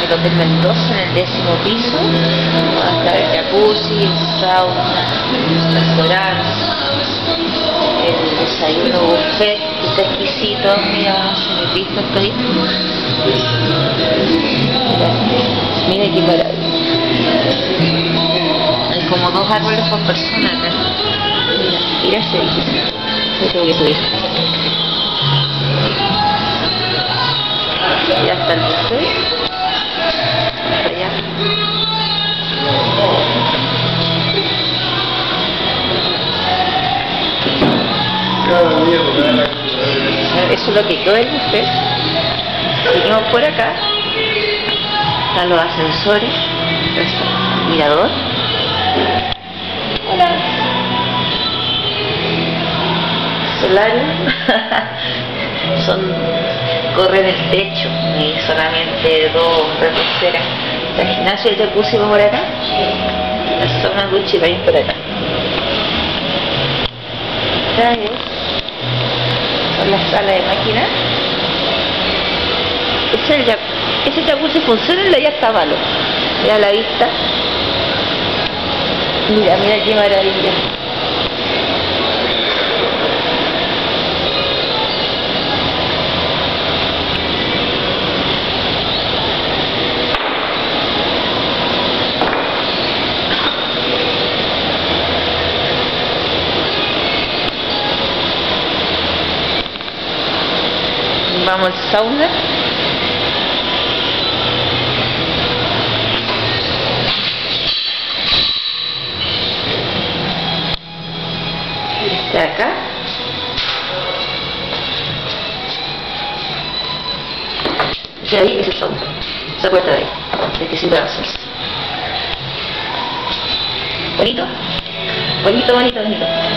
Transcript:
el Hotel Mendoza en el 10º piso. Va a estar el jacuzzi, sauna, restaurante, el desayuno buffet, que está exquisito. Mira, se me visto estoy. Mira qué maravilla. Hay como 2 árboles por persona acá. Mira ese edificio. Yo tengo que subir. Ya está el buffet. Hasta allá. Eso es lo que quedó del buffet. Seguimos por acá. Están los ascensores. El mirador. Hola. Solares. Corren el techo y solamente 2 reposteras. El gimnasio y el jacuzzi va por acá. La zona ducha va por acá. Esta es la sala de máquinas. Ese jacuzzi funciona y allá está malo. Mira la vista. Mira qué maravilla. Vamos al sauna. Está acá. Y ahí es el sauna. Esa puerta de ahí. De que siempre avanzas. Bonito. Bonito, bonito, bonito.